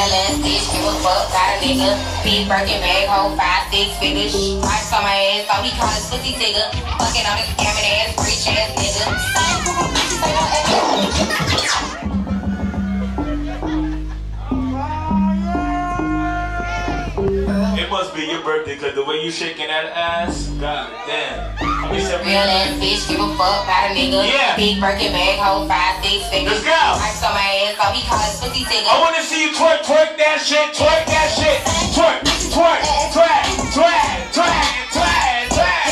real ass bitch, give a fuck, got a nigga. Big Birkin bag, hold 5, 6 figures. Ice on my ass, so he call his pussy tigger. Fucking on his scamming ass, rich ass nigga. It must be your birthday, cause the way you shaking that ass, god damn. Real ass bitch, give a fuck, got a nigga. Yeah. Big Birkin bag, hold 5, 6 figures. Let's go. Ice on my ass, so he call his pussy tigger. I wanna see you twerk, twerk that shit, twerk that shit. Twerk, twerk, twerk, twerk, twerk, twerk, twerk.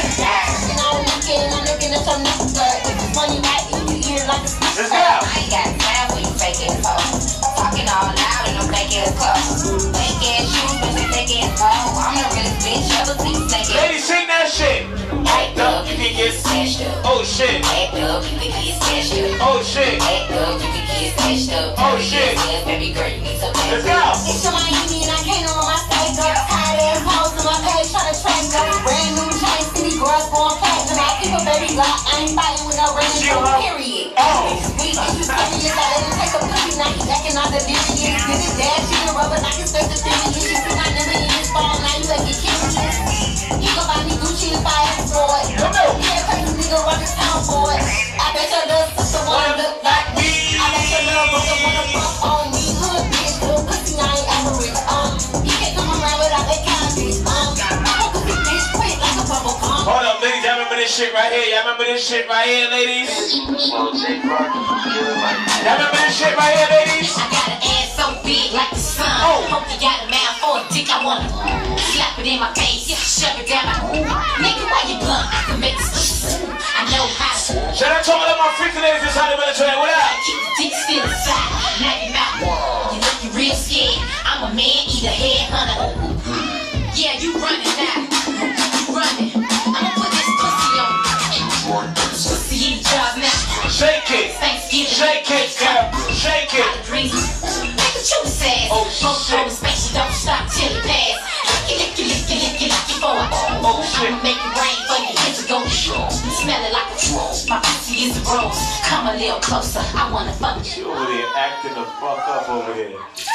Let's go. I ain't got time for you fake ass hoes. Talking all loud in them fake ass clothes. Fake ass shoes, but you fake ass clothes. I'm the realest bitch ever seen snake ass. Ladies, sing that shit. Act up, you can get smashed up. Oh shit. Act up, you can get smashed up. Oh shit. Act up, you can get smashed up. Oh shit. Baby girl, you need some Let's back go. up. It's to Miami and I can't on my stage up. Tired ass hoes in my page trying to track up. Brand new chain, city girls going platinum. I keep a baby block, I ain't fighting with no ring. Period. Oh. We get you serious, I let him take a pussy, now he acting all delirious. Did his dad shoot a rubber like it's first opinion. You see my number in his phone, now you like your kids. He gon' buy me Gucci if I ask for it. Yeah, crazy nigga run this town for it. I bet your little sister wanna look like me. I bet your little brother wanna fuck on me. Hood bitch, little pussy, I ain't average. He can't come around without that condom. I'm a pussy bitch, quick like a bubble gum. Hold up, ladies, y'all remember this shit right here? Y'all remember this shit right here, ladies? Y'all remember this shit right here, ladies? I got an ass so big like the sun. Oh. Hope you got a mouth for a dick. I wanna slap it in my face, shove it down my nigga, why you blunt? I can make this. I know how to. Shout out to all of my freaking ladies inside the military. What up? Keep the dick still inside. Knock him out. You look you real scared. I'm a man eater, headhunter. Yeah, you running now. You running. I'ma put this pussy on you. Pussy in the job now. Shake it. Thanksgiving. Shake it, girl. Shake it. Make a chunes ass. Oh, shit. Space, you don't stop till it pass. Lick it for it. Oh, shit. I'ma make it rain for you. Hit to go. Smell it like a rose. My pussy is a rose. Come a little closer. I wanna fuck you. She over there acting the fuck up over there.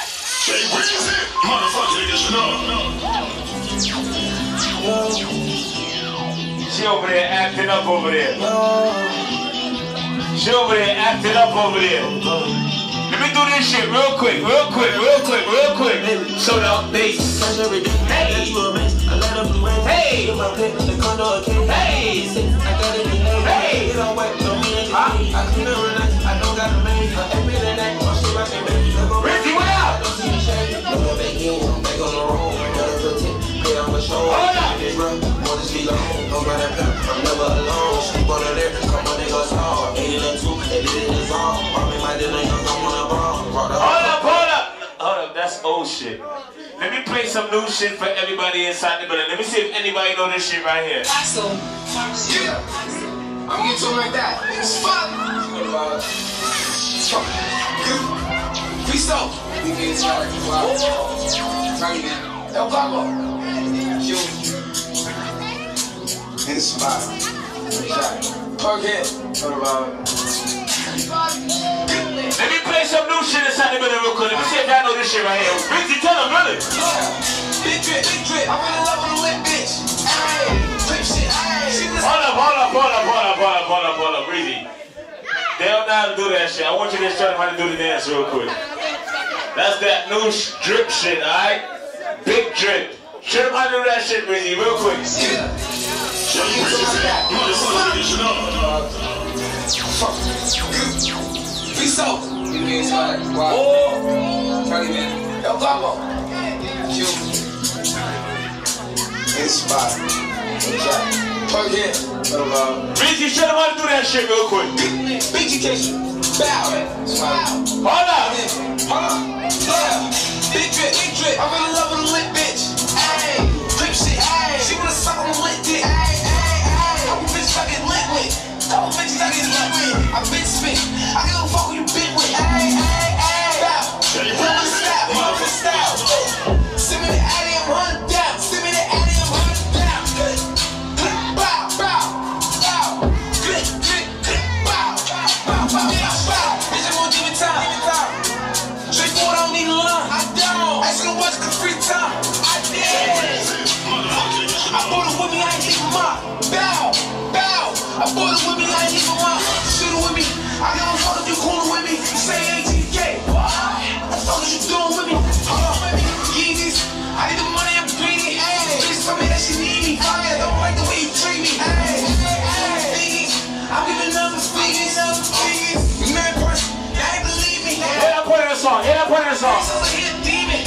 She over there acting up over there. She over there acting up over there. Let me do this shit real quick, real quick, real quick, real quick. So the bass. Hey. Hey. Hey. Hey. Ricky, what up? Hold up. I'm never alone. Sleep on there. Come on, niggas hard. 8 and 2, and it is all. Mommy, my dinner, I'm on a ball. Hold up, hold up. Hold up, that's old shit. Let me play some new shit for everybody inside the building. Let me see if anybody know this shit right here. Axel. Yeah. I'm getting to it like that. It's fun. We so. We get started. Wow. Tiny man. El Gago. You. In the spot. Okay. What about? Let me play some new shit inside the building real quick. Let me see if y'all know this shit right here. Ricky, tell them, brother. Big drip, big drip. I'm in love with a lit bitch. Ayy, drip shit. Ayy. Hold up, Breezy. They don't know how to do that shit. I want you to show them how to do the dance real quick. That's that new drip shit, alright? Big drip. Show them how to do that shit, Breezy, real quick. Yeah. We so. You get started. Wow. Tiny man. El Gago. You. In the spot. Okay. What about? Breezy, show them how to do that shit real quick. Big education. Bow. Hold up. Yeah. Big drip. I'm in love with a lit bitch. Ayy. Drip shit. Ayy. She wanna suck on a lit dick. Ayy. I'm a bitch I get lit with. Couple bitches I get lit with. I bitch spit. I give a fuck who you been with. Ayy. Bow. Run the style. Send me the addy, I'm running down. Send me the addy, I'm running down. Bow. Bow. Click. Bow. Bitch, I'm gonna give it time. I give a fuck if you coolin' with me. You say ATK. What the fuck is you doing with me? Hold on, baby. Yeezys. I need the money, I'm greedy. Bitch told me that she need me. I don't like the way you treat me. I'm giving up the speakers. Man, person, I ain't believe me. Yeah, I'm putting a song. Yeah, I'm putting a song. He a demon.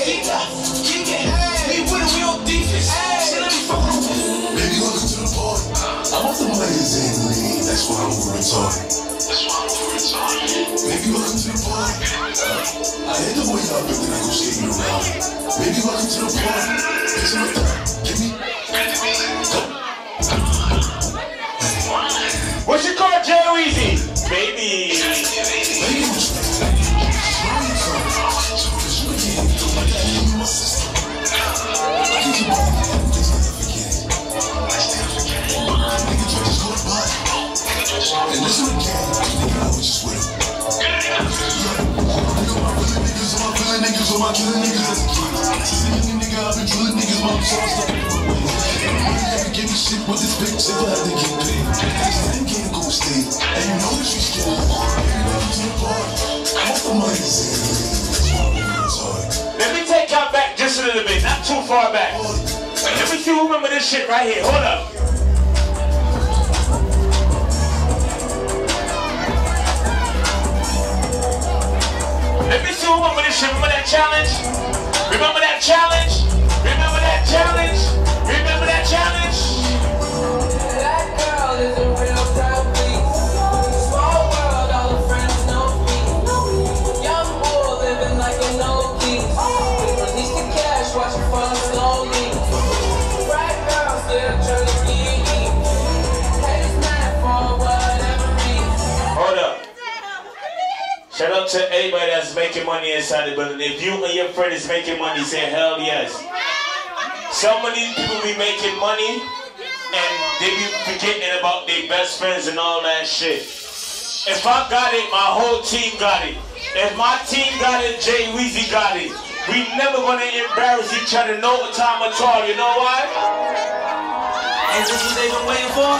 We with it, we on defense. She let me fuck with him. Baby, welcome to the party. I'm off the magazine, that's why I'm retarded. Baby, welcome to the party. I hate the way y'all built and I go skating around. Baby, welcome to the party. It's my time. Give me. What's your car, Jay Weezy? Baby. And listen again, I was just with him. I'm feeling niggas, I'm killing niggas as a kid. Since nigga, I've been drilling niggas, mom, so I'm stuck in my way. Never give me shit with this bitch if I had to get paid. This thing can't go stay, and you know that she's scared. Welcome to the party. I'm off the magazine. Let me take y'all back just a little bit, not too far back. Let me see who remember this shit right here. Hold up. Let me see who remember this shit. Remember that challenge? Remember that challenge? Remember that challenge? Remember that challenge? That girl is a real proud beast. Small world, all her friends know me. Young bull living like a no-key. Release the cash, watch it fall slowly. Right girl still trying to get me. Haters mad for whatever reason. Hold up. Shout out to anybody that's making money inside the building. If you and your friend is making money, say hell yes. Some of these people be making money and they be forgetting about their best friends and all that shit. If I got it, my whole team got it. If my team got it, Jay Weezy got it. We never gonna embarrass each other no time at all. You know why? Ain't this what they been waiting for?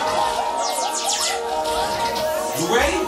You ready?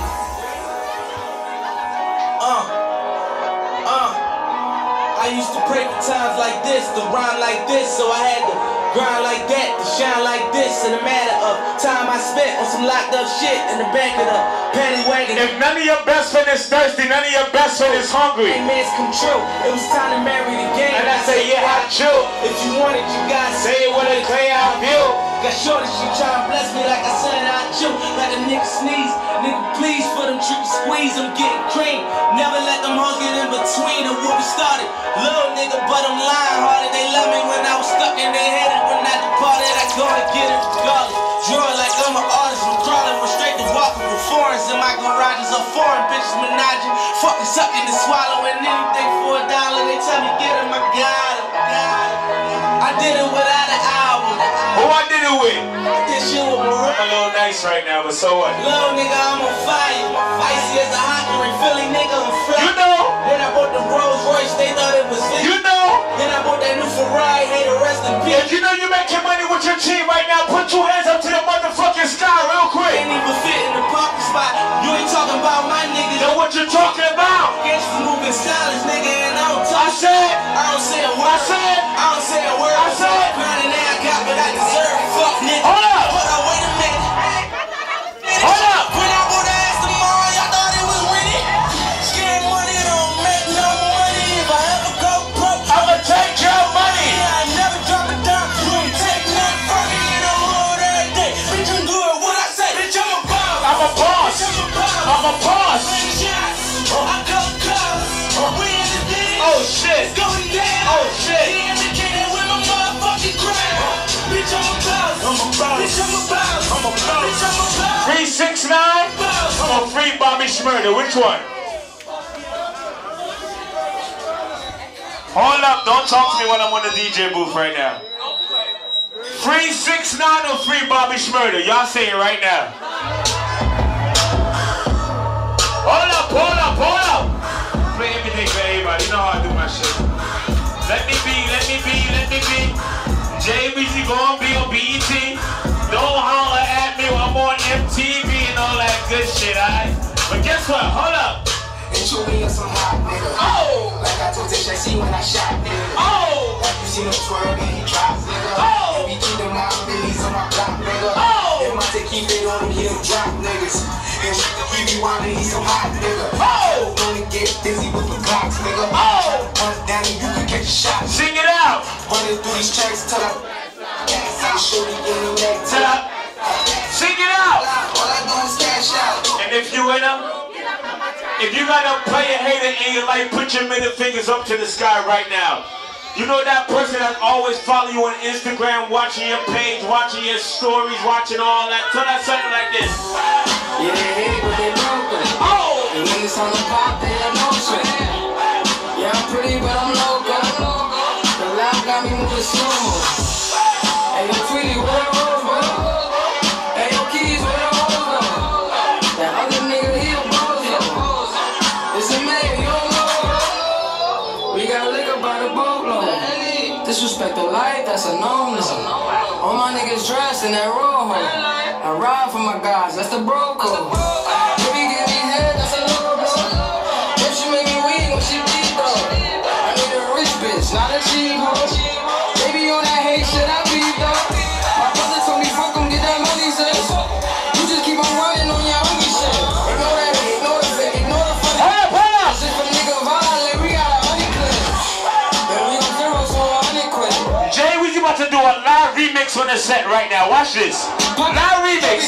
I used to pray for times like this, to rhyme like this, so I had to grind like that, to shine like this. In a matter of time I spent on some locked up shit in the back of the paddy wagon. If none of your best friend is thirsty, none of your best friend is hungry. Amens come true. It was time to marry the game. And I say, yeah, I chill. If you want it, you gotta Say it with a clear eye view. Got shorty, she tryna bless me like I said I chew. Like a nigga sneeze. Nigga, please, for them triple squeeze, I'm getting cream. Never let them hoes get in between of what we started. Little nigga, but I'm lying harder. They love me when I was stuck in their head. And when I departed, I go and get it regardless. Draw like I'm an artist, I'm crawling. Went straight to walking with foreigns in my garages. Of foreign bitches menaging. Fucking sucking and swallowing anything for $1. They tell me get him, I got him. I did it without an album. Who I did it with? This shit with my I'm a little nice right now, but so what? Little nigga, I'm on fire. Icy as a hot drink, Philly nigga, I'm fly. You know? Then I bought the Rolls Royce, they thought it was lit. You know? Then I bought that new Ferrari, hey, the rest in peace. If you know you're making money with your team right now, put two hands up to the motherfucking sky real quick. Ain't even fit in the parking spot. You ain't talking about my niggas. Know what you're talking about? Gangsters moving silence, nigga, and I don't talk. I said. I don't say a word. I said. I don't say a word. I said. Grinding that I got, but I deserve it. Fuck nigga. Hold up. Hold up, wait a minute. Hold up. When I bought the ass tomorrow, y'all thought it was winning. Scared money don't make no money. If I ever go broke, I'ma take your money. I never drop a dime. You ain't take nothing from me in the hood every day. Bitch, I'm good. What I say? Bitch, I'm a boss. I'm a boss. Bitch, I'm a boss. I'm a boss. I come close. We in the day. Oh shit. It's going down. Oh shit. He indicated with my motherfucking crown. Bitch, I'm a boss. I'm a boss. Bitch, I'm a boss. I'm a boss. Bitch, I'm a boss. 369 or free Bobby Schmurder? Which one? Hold up, don't talk to me when I'm on the DJ booth right now. 369 or free Bobby Schmurder? Y'all say it right now. Hold up, hold up, hold up. Play everything for everybody. You know how I do my shit. Let me be, let me be, let me be. Jay Weezy gonna be on BET. Don't holler at me when I'm on MTV and all that good shit, alright? But Next one, hold up. And chew me on some hot nigga. Oh! Like I told Tish, I see when I shot nigga. Oh! You see him twirl, then he drop nigga. Oh! We keep them out, billies on my block nigga. Oh! If my take keep it on him, he don't drop niggas. And we be winding, he's some hot nigga. Oh! Gonna get busy with the clocks nigga. Oh! Hunt down and you can catch a shot. Sing it out! Running through these tracks till I show you in the neck till Tap. Sing it out! all I do is cash out. And if you in them, if you got a player hater in your life, put your middle fingers up to the sky right now. You know that person that always follow you on Instagram, watching your page, watching your stories, watching all that. Tell that something like this. Yeah, they hate but they broken. Oh! And when it's on the pop, they have no sweat. Yeah, I'm pretty, but I'm local. The loud got me moving slow. Hey, yo, Tweety, where the hoes go? Hey, yo, Keys, where the hoes go? That other nigga, he a bozo. It's a man, you don't know. We got liquor by the boatload. Disrespect the life, that's a no-no. All my niggas dressed in that rojo. I ride for my guys, that's the bro code. Baby, give me head, that's a logo. If she make me weak when she beat though. I need a rich bitch, not a cheap hoe. Baby, on that hate shit, I beat though. My brother told me fuck him, get that money, sis. You just keep on running on your hungry shit. Ignore that hate, ignore the fake, ignore the funny. Hold up! Shit for nigga violent, we got a honey clip. Then we on zero, so a honey quit. Jay, we about to do a live remix on the set right now. Watch this. Live remix.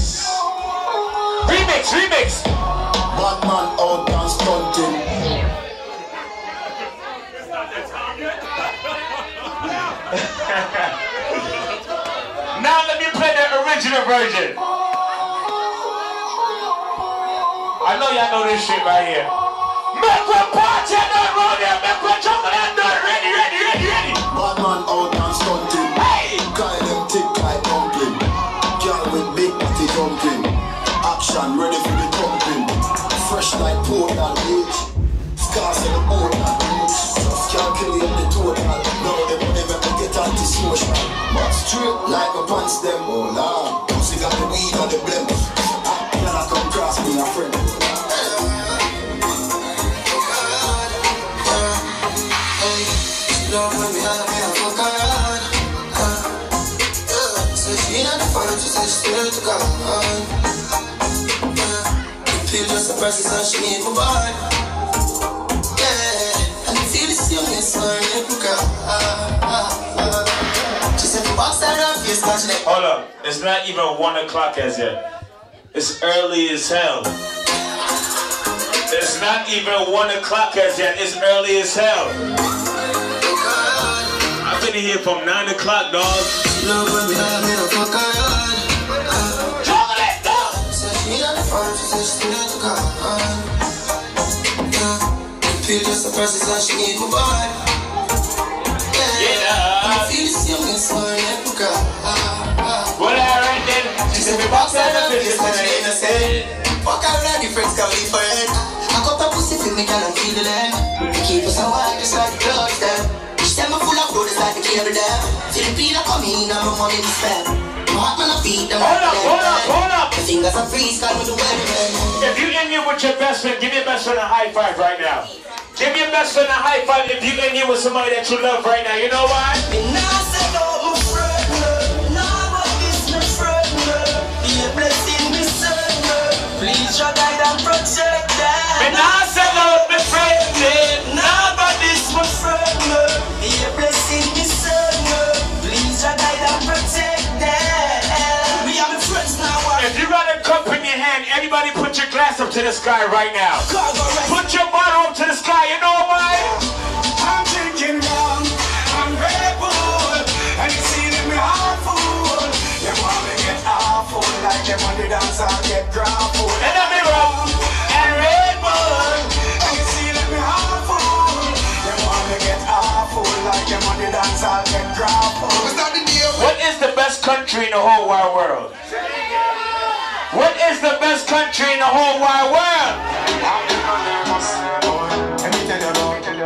Remix. Batman out and stunting. Now let me play the original version. I know y'all know this shit right here. Make a party that road here. Make a jungle and do it. Ready. Batman out and stunting. Hey! Guy them thick like dumpling. Girl with big body dumpling. Action ready for the thumping. Fresh like Portland Beach. Scars in the Portland Beach. Just can't kill you in the total. No, they won't ever get anti-social. But straight like a pants them. Oh Lord, pussy got the weed on the blem. Can I come cross me a friend? Love when we had a fuck around. So she not the phone, she said she still to God. Feel just a person, so she need my body. Yeah, and you feel the same way, so I need to go. She said the box that up, yes, touch it. Hold up. It's not even 1 o'clock as yet. It's early as hell. It's not even 1 o'clock as yet. It's early as hell. I've been here from 9 o'clock, dog. Love when we have a fuck around. Chocolate, dog! Said she not the phone, she said she still to go. Feel just a person, so she need my body. Yeah. I feel the same way, so I need to go. Well, alright then. She said we box out the bitches and I ain't a say. Fuck out of the friends, can leave for it. I got the pussy, feel me, girl, and feel the land. We keep us alive, just like the dogs, them. Each time I full of road, it's like the cable dam. Filipina come in, and my money is spent. My heart, man, I beat them. Hold up. The fingers are freeze, call me the weatherman. If you in here with your best friend, give your best friend a high five right now. Give your best friend a high five if you in here with somebody that you love right now. You know why? Me nah say no, my friend. Nah, but this my friend. Be a blessing, me son. Please, your guide and protect them. Me nah sell out my friend. Nah, but this my friend. Be a blessing, me son. Please, your guide and protect them. We are my friends now. If you got a cup in your hand, everybody put your glass up to the sky right now. Put your bottle up to the sky. You know why? I'm drinking rum, I'm Red Bull, and you see that me heart full. You want me get awful, like them on the dance, I'll get grappled. And let me rum and Red Bull. And you see that me heart full. You want me get awful, like them on the dance, I'll get grappled. What is the best country in the whole wide world? What is the best country in the whole wide world?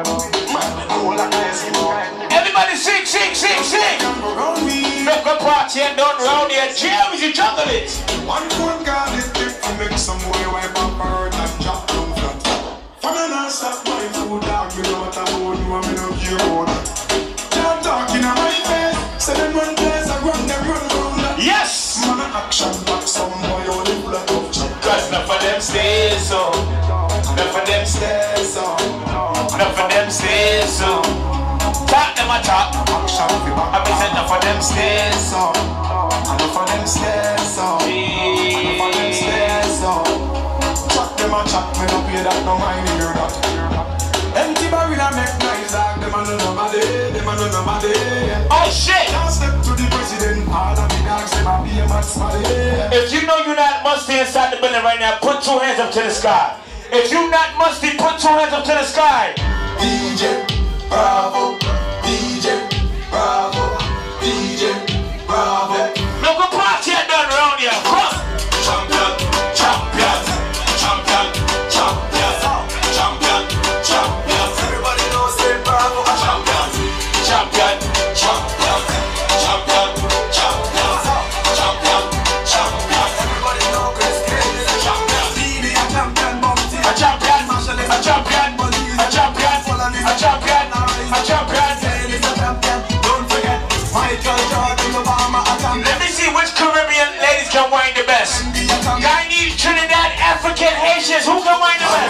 Everybody sing. Make a party party and done round here. James, you juggle it. One phone call is tip to make some boy wipe up her and drop down flat. For me not stop my food dog, me know what I want you and me no care about that. They're talking on my face, say them run place, I run them run round that. Yes! Man a action back, some boy only full of tough chat. Cause enough of them stay so. Enough of them stay so. Enough of them stay so. Talk them a talk. I be said enough of them stay so. Enough of them stay so. Enough of them stay so. Chat them a chat, me no pay that, no mind hear that. Empty barrel a make nice dog, them a no nobody, them a no nobody. Oh shit! Can't step to the president, all of the dogs, them a be a mad smelly. If you know you're not musty inside the building right now, put 2 hands up to the sky. If you're not musty, put 2 hands up to the sky. DJ Bravo, DJ Bravo, DJ Bravo. Look a party I done round here. Come! Champion, champion, champion, champion, champion, champion. Everybody knows say Bravo a champion. Champion! Champion, champion, champion, champion, champion. Everybody know Chris Kane is a champion. BB a champion, Bumpty A champion! A champion! A champion! A champion! A champion! Kane is a champion. Don't forget Michael Jordan, Obama a champion. Let me see which Caribbean ladies can whine the best. Guyanese, Trinidad, African, Haitians, who can whine the best?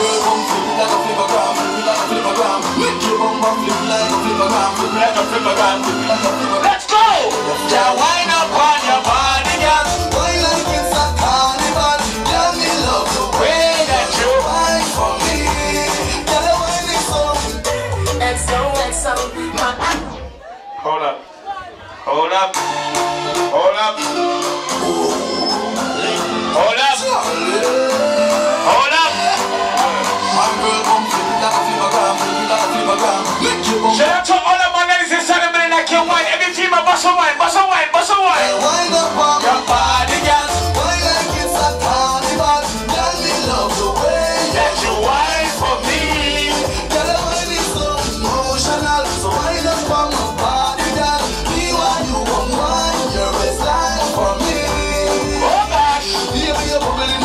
Like a flippergram. Let's go! Yeah, wind up on your body, girl. Why like it's a carnival? Tell me love the way That you. wine for me. Tell her why it's so. XOXO, Hold up. Hold up. Hold up. Hold up. Hold up. My girl come flip it like a flippergram, flip it like a flippergram. Make you bum. Shout out to all of my ladies inside the building that can whine. Every female, bust a wine, bust a wine, bust a wine. Wind up on Your body, girl. why like it's a carnival? Tell me love the way That you whine for me. tell her why it's so emotional. So wind up on my body, girl. Be what you want, your waistline for me. Oh gosh. Baby, you're bubbling,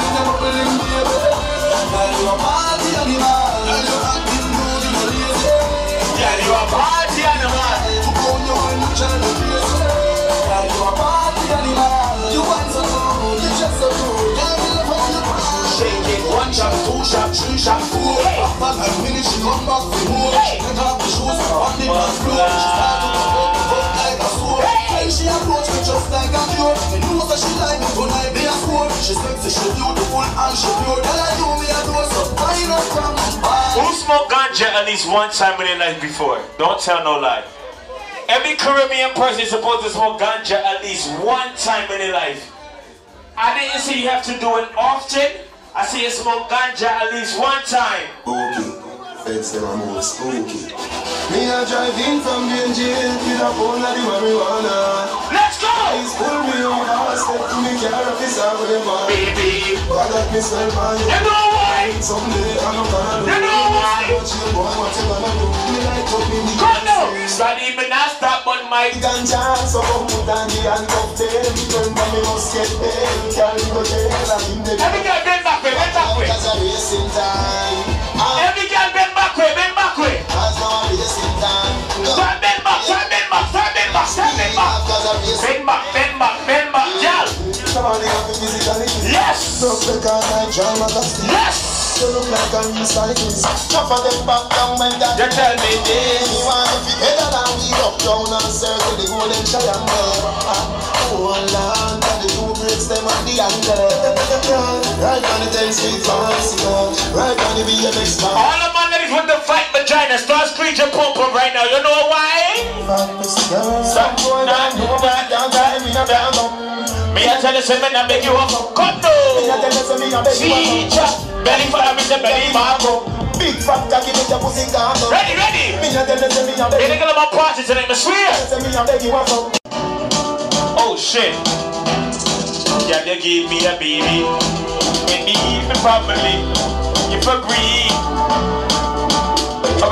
baby. Girl, you a party animal. Girl, you're acting good, you're lazy. Yeah, you a party animal. You go on your way, you try to crazy. Girl, you a party animal. You want so good, you just so good. Girl, you love how you cry. Shake it, 1 shot, 2 shot, 3 shot, 4. Papa and minute, she come back for more. She take off the shoes on the dance floor. She start to go like a sword. When she approach me just like a cure. Me know that she like me tonight, be a score. She sexy, she beautiful and she pure. Girl, I do me a do so fine up from my body. Who smoked ganja at least one time in their life before? Don't tell no lie. Every Caribbean person is supposed to smoke ganja at least one time in their life. I didn't say you have to do it often. I say you smoke ganja at least one time. Okay, feds them are more spooky. Me a drive in from the jail with a phone of the marijuana. Let's go! Please pull me over, step to me car officer with them on. Baby, God let me smell my you know why? someday I'm not gonna do. You know why? But you boy, what you gonna do? Me like up in the Come now! Study me not stop but my ganja, so come put on the handcuff tail. Remember me must get paid. Carry the jail and in the every girl bend back way, bend back way. Cause I'm wasting time. Every girl bend back way, bend back way. Cause I'm wasting time. Start bend back, start bend back, start bend back, start bend back. Cause I'm wasting Bend back, bend back, bend back, girl. Somebody have to physically. Yes! Look because I try my best. Yes! You look like a recyclist. Half of them back down when that. You tell me this. You want to be better than we up down and circle the golden triangle. Hold on, and the 2 breaks them at the angle. Right on the 10 street fancy. Right on the BMX bar. All of my ladies with the fight vagina start screeching pump up right now. You know why? Some boy down, you back down, time in a down. Me I tell you something I beg you up. Come no. Teacher, belly for me the belly marco. Big fat cocky with your pussy down. Ready, ready. Me a tell you say me a beg You're gonna my party tonight, I swear. Say me a beg you up. Oh shit. Yeah, they give me a baby. When me even properly, if agree.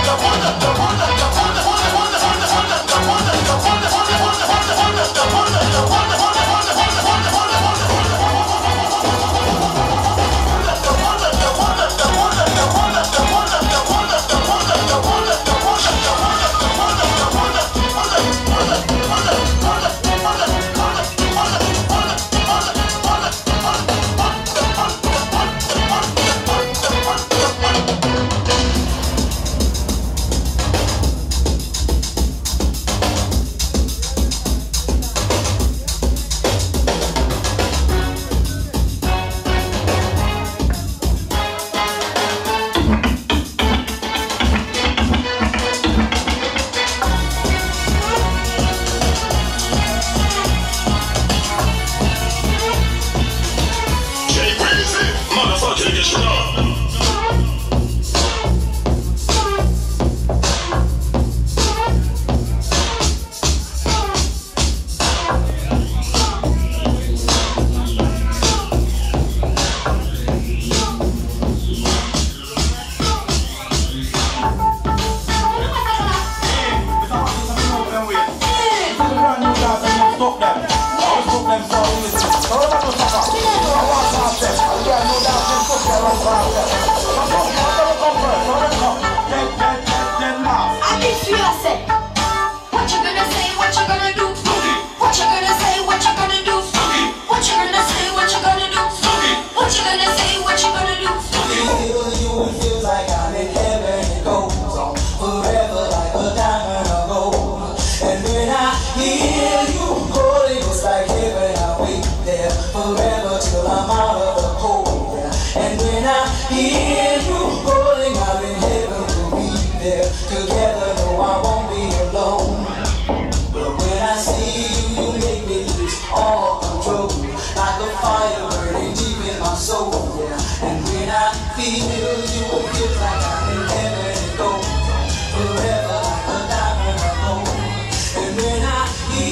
Forever like a diamond of gold. And when I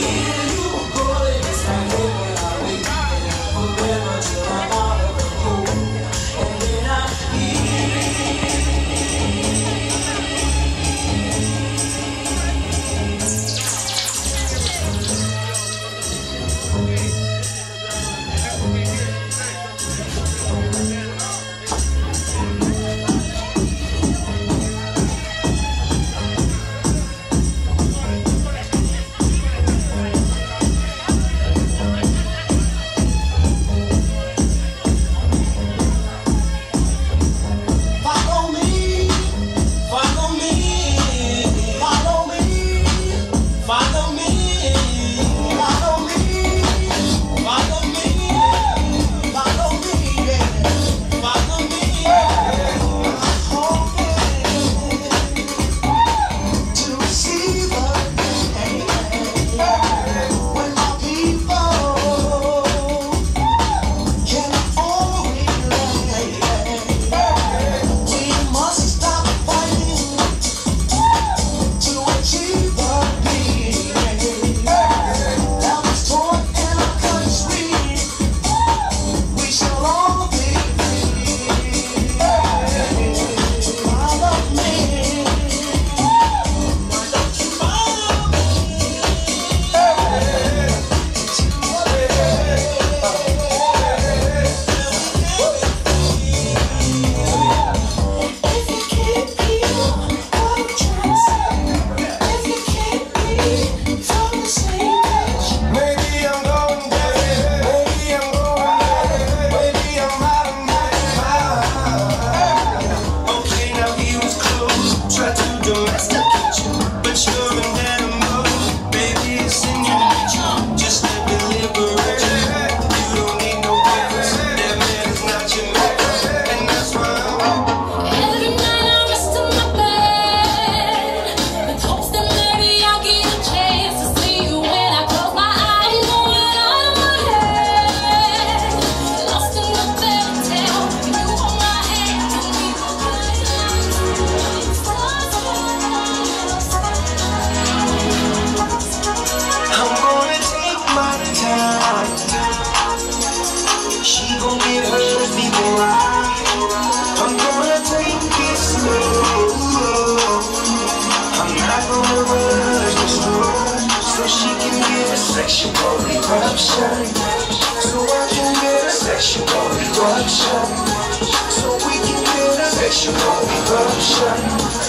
sexual eruption. So I can get a sexual eruption. So we can get a sexual eruption.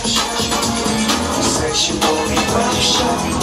Sexual eruption.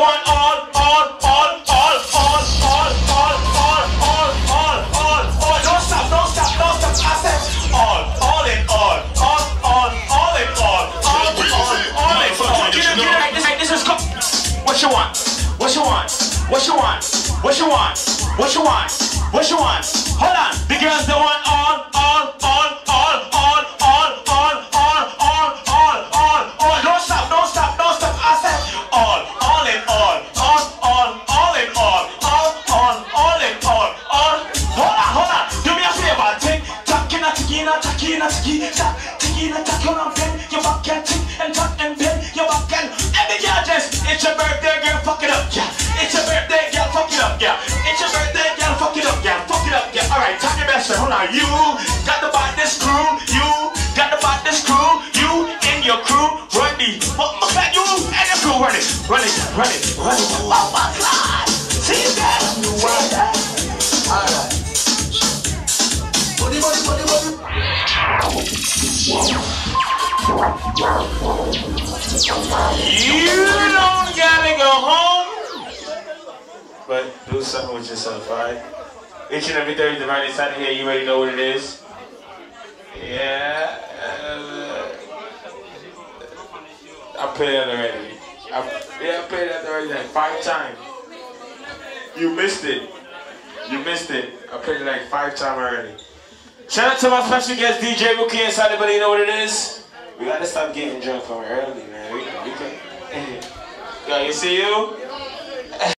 one all. Don't stop. I said all in all. Get it right. This is cool. What you want? Hold on. The girls don't want all. Don't stop. I said all in all. Hold on. Do me a favor. Tick tock, on bend your back and tick and tuck and bend your back and every girl just. It's your birthday, girl. Fuck it up, yeah. It's your birthday, girl. Fuck it up, yeah. It's your birthday, girl. Fuck it up, yeah. All right, talk your best friend. Hold on. You got the baddest crew. You and your crew run the. What's that? You and your crew run it. Oh my God! See that? All right. You don't gotta go home, but do something with yourself, alright? Each and every Thursday right inside of here, you already know what it is. Yeah, I played that already. I played that already like 5 times. You missed it. I played it like 5 times already. Shout out to my special guest DJ Rookie inside. Everybody know what it is? We gotta stop getting drunk from early, man. We can. Yo, you see you?